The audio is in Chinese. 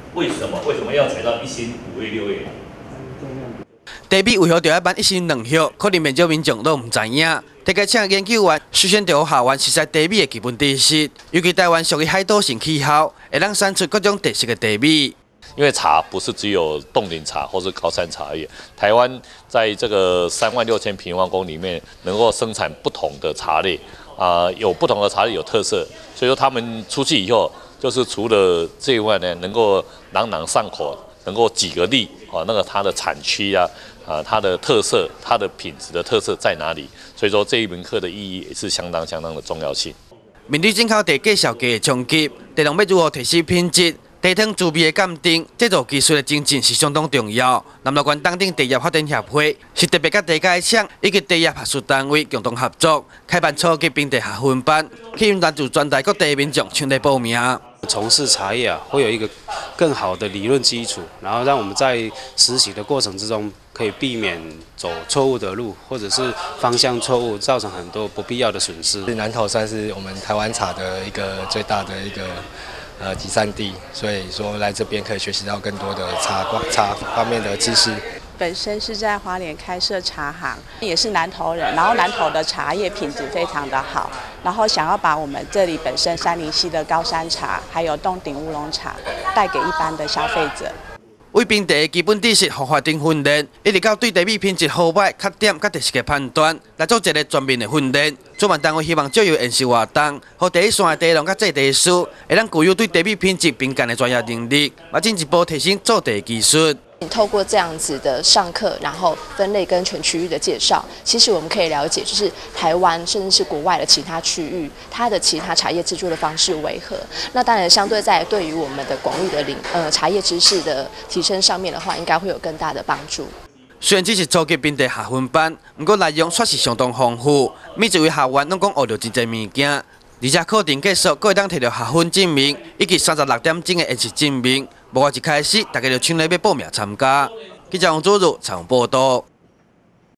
为什么要采到1星5月6月？ 茶米为何就要办1星2月？可能不少民众都唔知影。特个请研究员首先就校园熟悉茶米的基本知识，尤其台湾属于海岛型气候，会当产出各种特色的茶米。 因为茶不是只有冻龄茶或是高山茶而已，台湾在这个36000平方公里里面，能够生产不同的茶类，有不同的茶类有特色，所以说他们出去以后，就是除了这以外呢，能够朗朗上口，能够举个例那个它的产区它的特色，它的品质的特色在哪里？所以说这一门课的意义也是相当的重要性。 面对进口茶介绍价的冲击，茶农要如何提升品质？茶汤滋味的鉴定、制作技术的精进是相当重要。南投县当地茶叶发展协会是特别甲茶界厂以及茶叶学术单位共同合作，开办初级冰茶下分班，吸引来自全台各地民众前来报名。 从事茶叶会有一个更好的理论基础，然后让我们在实习的过程之中可以避免走错误的路，或者是方向错误，造成很多不必要的损失。 南投算是我们台湾茶的一个最大的一个集散地，所以说来这边可以学习到更多的茶方面的知识。 本身是在花莲开设茶行，也是南投人，然后南投的茶叶品质非常的好，然后想要把我们这里本身山林溪的高山茶，还有洞顶乌龙茶带给一般的消费者。 为冰茶的基本知识和法定训练，一直到对茶米品质好坏、缺点、甲特色的判断，来做一个全面的训练。主办单位希望借由研习活动，和第一线的茶农甲制茶师，会让具有对茶米品质敏感的专业能力，也进一步提升做茶技术。 透过这样子的上课，然后分类跟全区域的介绍，其实我们可以了解，就是台湾甚至是国外的其他区域，它的其他茶叶制作的方式为何。那当然，相对在对于我们的广义的茶叶知识的提升上面的话，应该会有更大的帮助。 虽然只是初级冰茶下分班，不过内容确实相当丰富，每一位学员拢讲学到真侪物件。而且课程结束，各会当摕到学分证明以及36点钟的研习证明。无我一开始，大家就抢来要报名参加。记者王祖如采访报道。